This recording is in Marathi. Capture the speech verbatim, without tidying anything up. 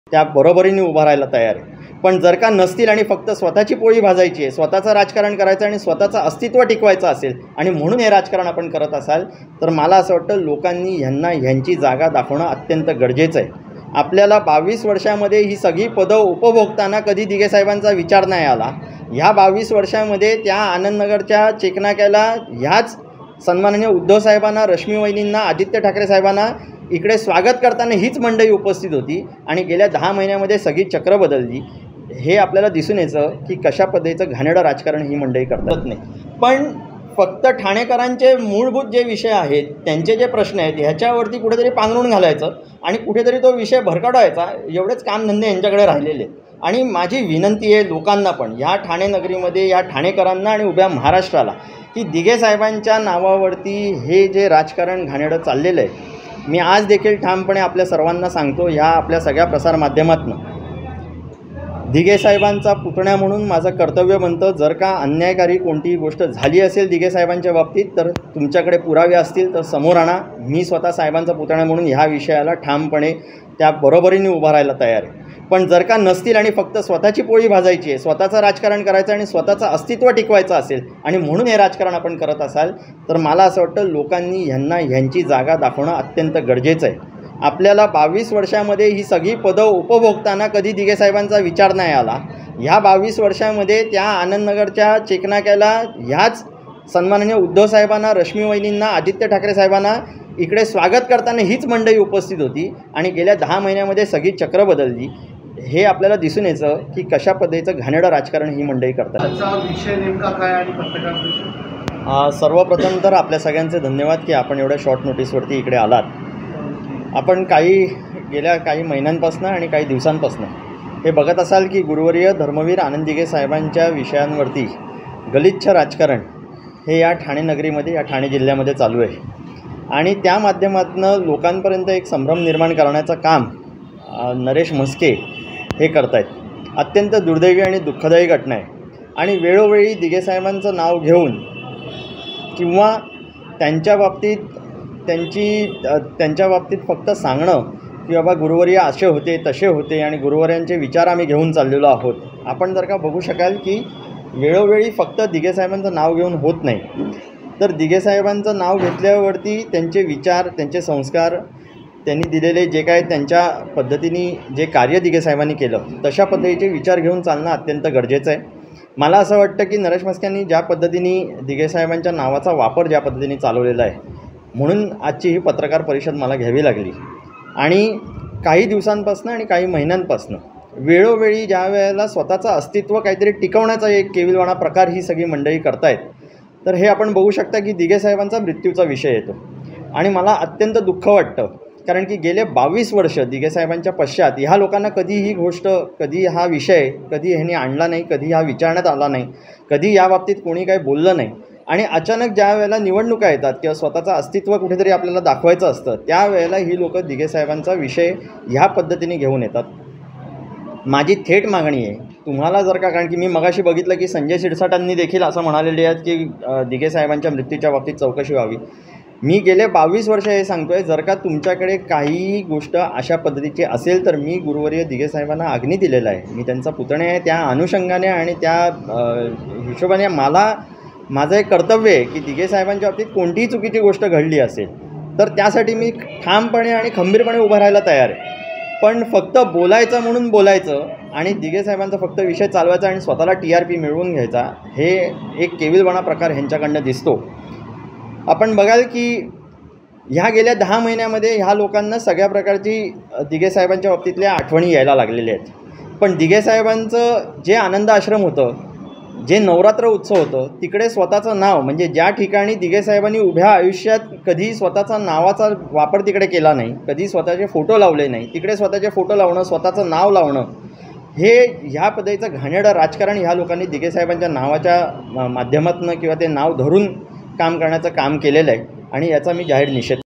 त्या बरोबरीने उभा राहायला तयार आहे। पण जर का नसतील आणि फक्त स्वतःची पोळी भाजायची आहे, स्वतःचं राजकारण करायचं आणि स्वतःचं अस्तित्व टिकवायचं असेल आणि म्हणून हे राजकारण आपण करत असाल, तर मला असं वाटतं लोकांनी ह्यांना ह्यांची जागा दाखवणं अत्यंत गरजेचं आहे। आपल्याला बावीस वर्षामध्ये ही सगळी पदं उपभोगताना कधी दिघे साहेबांचा विचार नाही आला। ह्या बावीस वर्षामध्ये त्या आनंदनगरच्या चेकनाक्याला ह्याच सन्माननीय उद्धव साहेबांना, रश्मी वहिनींना, आदित्य ठाकरे साहेबांना इकडे स्वागत करताना हीच मंडळी उपस्थित होती आणि गेल्या दहा महिन्यामध्ये सगळी चक्र बदलली। हे आपल्याला दिसून यायचं की कशा पद्धतीचं घाणेरडं राजकारण ही मंडळी करतात नाही। पण फक्त ठाणेकरांचे मूलभूत जे विषय आहेत, त्यांचे जे प्रश्न आहेत, ह्याच्यावरती कुठेतरी पांघरून घालायचं आणि कुठेतरी तो विषय भरकटवायचा, एवढेच कामधंदे यांच्याकडे राहिलेले आहेत। आणि माझी विनंती आहे लोकांना पण, ह्या ठाणे नगरीमध्ये, या ठाणेकरांना आणि उभ्या महाराष्ट्राला, की दिघे साहेबांच्या नावावरती हे जे राजकारण घाणेरडं चाललेलं आहे, मी आज देखील ठामपणे आपल्या सर्वांना सांगतो, ह्या आपल्या सगळ्या प्रसारमाध्यमातून, दिघे साहेबांचा पुतण्या म्हणून माझं कर्तव्य बनतं, जर का अन्यायकारी कोणतीही गोष्ट झाली असेल दिघे साहेबांच्या बाबतीत, तर तुमच्याकडे पुरावे असतील तर समोर आणा। मी स्वतः साहेबांचा पुतण्या म्हणून ह्या विषयाला ठामपणे त्या बरोबरीने उभा राहायला तयार आहे। पण जर का नसतील आणि फक्त स्वतःची पोळी भाजायची आहे, स्वतःचं राजकारण करायचं आणि स्वतःचं अस्तित्व टिकवायचं असेल आणि म्हणून हे राजकारण आपण करत असाल, तर मला असं वाटतं लोकांनी ह्यांना ह्यांची जागा दाखवणं अत्यंत गरजेचं आहे। आपल्याला बावीस वर्षामध्ये ही सगळी पदं उपभोगताना कधी दिघे साहेबांचा विचार नाही आला। ह्या बावीस वर्षामध्ये त्या आनंदनगरच्या चेकनाक्याला ह्याच सन्माननीय उद्धव साहेबांना, रश्मी वहिनींना, आदित्य ठाकरे साहेबांना इकडे स्वागत करताना हीच मंडळी उपस्थित होती आणि गेल्या दहा महिन्यामध्ये सगळी चक्र बदलली। हे आपल्याला दिसून यायचं की कशा पद्धतीचं घाणेरडं राजकारण ही मंडळी करतात। त्याचा विषय नेमका काय आणि पत्रकार परिषद? सर्वप्रथम तर आपल्या सगळ्यांचे धन्यवाद की आपण एवढ्या शॉर्ट नोटीसवरती इकडे आलात। आपण काही गेल्या काही महिन्यांपासून आणि काही दिवसांपासून हे बघत असाल की गुरुवर्य धर्मवीर आनंद दिघे साहेबांच्या विषयांवरती गलिच्छ राजकारण हे या ठाणे नगरीमध्ये, या ठाणे जिल्ह्यामध्ये चालू आहे आणि त्या माध्यमातून लोकांपर्यंत एक संभ्रम निर्माण करण्याचं काम नरेश म्हस्के हे करत आहेत। अत्यंत दुर्दैवी आणि दुःखदायी घटना आहे आणि वेळोवेळी दिघे साहेबांचं नाव घेऊन किंवा त्यांच्या बाबतीत त्यांची त्यांच्या बाबतीत फक्त सांगणं की बाबा गुरुवर्य असे होते, तसे होते आणि गुरुवर्यांचे विचार आम्ही घेऊन चाललेलो आहोत। आपण जर का बघू शकाल की वेळोवेळी फक्त दिघे साहेबांचं नाव घेऊन होत नाही, तर दिघे साहेबांचं नाव घेतल्यावरती त्यांचे विचार, त्यांचे संस्कार, त्यांनी दिलेले जे काय त्यांच्या पद्धतीने जे कार्य दिघे साहेबांनी केलं, तशा पद्धतीचे विचार घेऊन चालणं अत्यंत गरजेचं आहे। मला असं वाटतं की नरेश म्हस्केंनी ज्या पद्धतीने दिघे साहेबांच्या नावाचा वापर ज्या पद्धतीने चालवलेला आहे, म्हणून आजची ही पत्रकार परिषद मला घ्यावी लागली। आणि काही दिवसांपासून आणि काही महिन्यांपासून वेळोवेळी ज्या वेळेला स्वतःचं अस्तित्व काहीतरी टिकवण्याचा एक केविलवाणा प्रकार ही सगळी मंडळी करतायत, तर हे आपण बघू शकता की दिघे साहेबांचा मृत्यूचा विषय येतो आणि मला अत्यंत दुःख वाटतं, कारण की गेले बावीस वर्ष दिघे साहेबांच्या पश्चात ह्या लोकांना कधी ही गोष्ट, कधी हा विषय कधी ह्यांनी आणला नाही, कधी हा विचारण्यात आला नाही, कधी या बाबतीत कोणी काही बोललं नाही आणि अचानक ज्या वेळेला निवडणुका येतात किंवा स्वतःचं अस्तित्व कुठेतरी आपल्याला दाखवायचं असतं, त्यावेळेला ही लोकं दिघे साहेबांचा विषय ह्या पद्धतीने घेऊन येतात। माझी थेट मागणी आहे तुम्हाला, जर का, कारण की मी मगाशी बघितलं की संजय शिरसाटांनी देखील असं म्हणालेले आहेत की दिघे साहेबांच्या मृत्यूच्या बाबतीत चौकशी व्हावी। मी गेले बावीस वर्ष हे सांगतो आहे, जर का तुमच्याकडे काही गोष्ट अशा पद्धतीची असेल तर मी गुरुवर्य दिघे साहेबांना आग्नी दिलेला आहे, मी त्यांचा पुतण्या आहे। त्या अनुषंगाने आणि त्या हिशोबाने मला माझं एक कर्तव्य आहे की दिघे साहेबांच्या बाबतीत कोणतीही चुकीची गोष्ट घडली असेल तर त्यासाठी मी ठामपणे आणि खंबीरपणे उभं राहायला तयार आहे। पण फक्त बोलायचं म्हणून बोलायचं आणि दिघे साहेबांचा फक्त विषय चालवायचा आणि स्वतःला टी आर पी मिळवून घ्यायचा, हे एक केविलवाणा प्रकार ह्यांच्याकडनं दिसतो। आपण बघाल की ह्या गेल्या दहा महिन्यामध्ये ह्या लोकांना सगळ्या प्रकारची दिघे साहेबांच्या बाबतीतल्या आठवणी यायला लागलेल्या आहेत। पण दिघे साहेबांचं जे आनंद आश्रम होतं, जे नवरात्र उत्सव होतं, तिकडे स्वतःचं नाव, म्हणजे ज्या ठिकाणी दिघे साहेबांनी उभ्या आयुष्यात कधी स्वतःचा नावाचा वापर तिकडे केला नाही, कधी स्वतःचे फोटो लावले नाही, तिकडे स्वतःचे फोटो लावणं, स्वतःचं नाव लावणं, हे ह्या पद्धतीचं घाणेरडं राजकारण ह्या लोकांनी दिघे साहेबांच्या नावाच्या माध्यमातून किंवा ते नाव धरून काम करण्याचं काम केलेलं आहे आणि याचा मी जाहीर निषेध